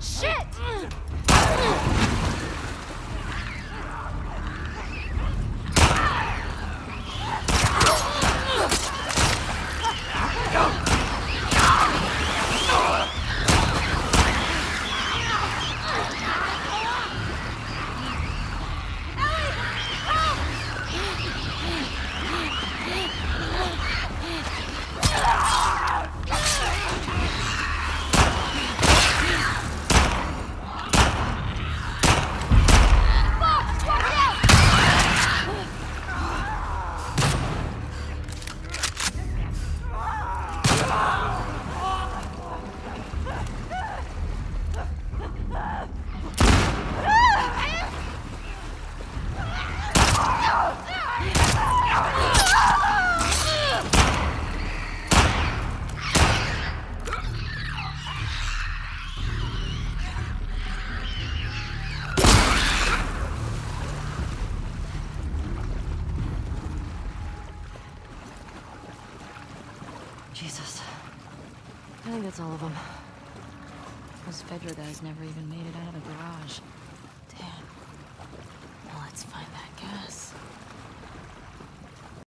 Shit! Jesus. I think that's all of them. Those Fedra guys never even made it out of the garage. Damn. Now let's find that gas.